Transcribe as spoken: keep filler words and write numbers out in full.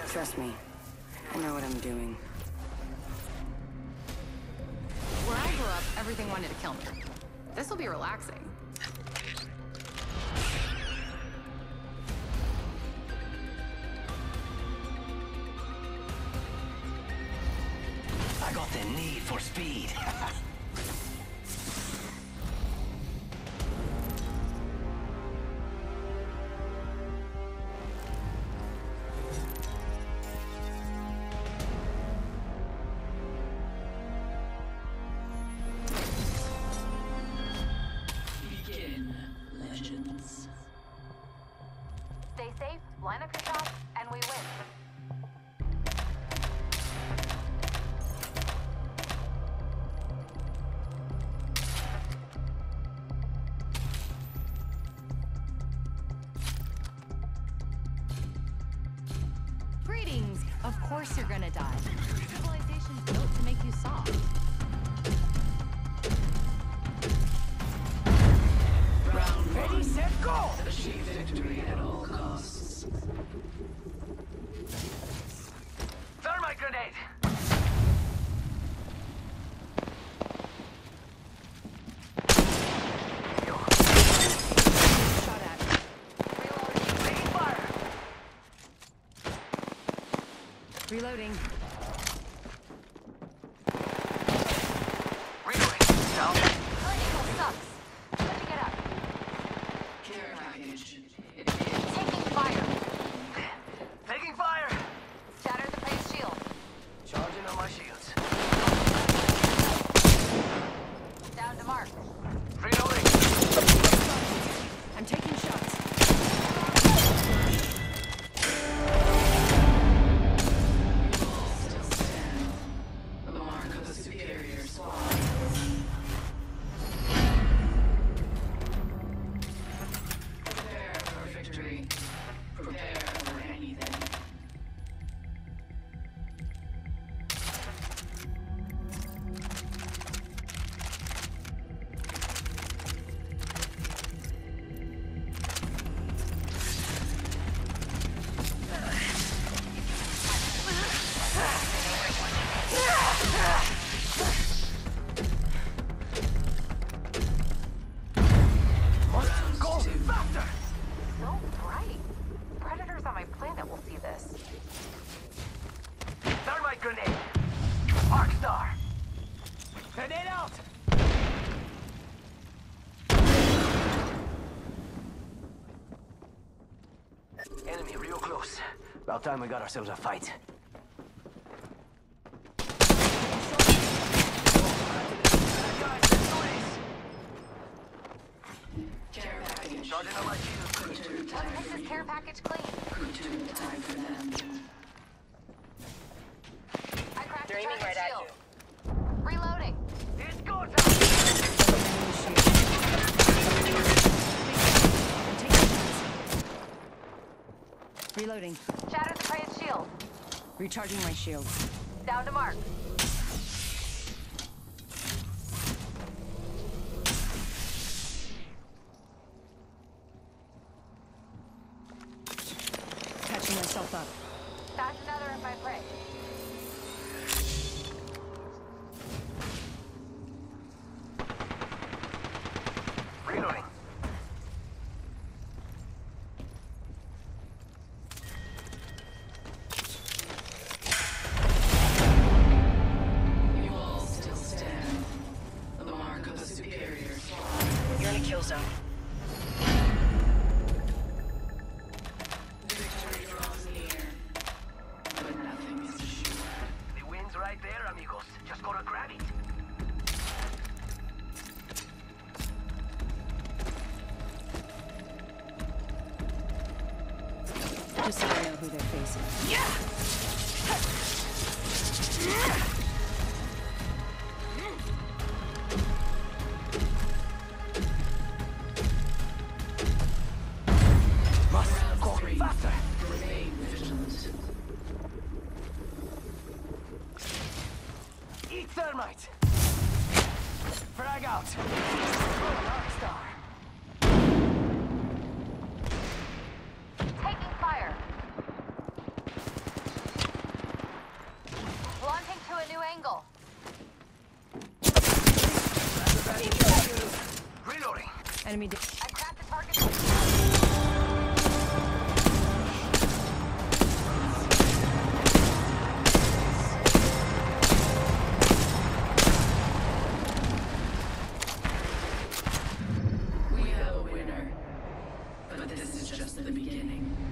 Trust me, I know what I'm doing. Where I grew up, everything wanted to kill me. This will be relaxing. I got the need for speed. Begin, legends. Stay safe, line up your shots, and we win. Greetings. Of course you're gonna die. Civilization's built to make you soft. Round Ready, one. set, go! Achieve victory at all costs. Thermite grenade! Shot at. Reloading. Taking fire! Reloading. Reloading. Down. Current angle sucks. Let me get up. Care package. It is. Taking fire. Taking fire! Shatter the face shield. Charging on my shields. Down to mark. Reloading. I'm taking shots. Still stand. The mark of the superior squad. Prepare for victory. Prepare for anything. Must go faster! So bright. Predators on my planet will see this. Thermite grenade! Arc star! Grenade out! Enemy real close. About time we got ourselves a fight. Care package. Charging on my shields. Good to Let's time make for this care you. package clean. Good to time for them. I cracked the They're aiming target right at shield. Reloading. It's go time! Reloading. Shatter the prey's shield. Recharging my shields. Down to mark. Catching myself up. That's another of my prey. Reloading. You all still stand. The mark of the superior squad. You're in a kill zone. Victory draws near, but nothing is assured. The wind's right there, amigos. Just gotta grab it. Just so I know who they're facing. Must go faster! Remain vigilant. Eat thermite! Frag out! Arc star! Taking fire. is just the beginning.